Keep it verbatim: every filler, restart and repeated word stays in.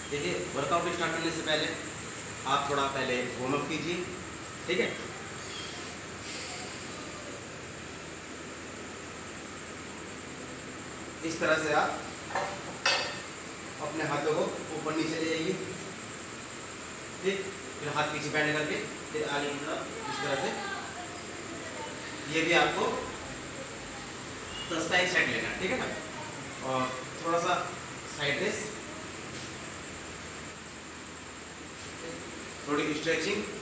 देखिए, workout start करने से पहले आप थोड़ा पहले वार्म अप कीजिए, ठीक है। इस तरह से आप अपने हाथों को ऊपर नीचे ले जाइए, ठीक। फिर हाथ पीछे बैंड करके फिर आगे की तरफ इस तरह से। ये भी आपको दस का एक सेट लेना है, ठीक है ना। और थोड़ा सा साइड रेस, थोड़ी स्ट्रेचिंग,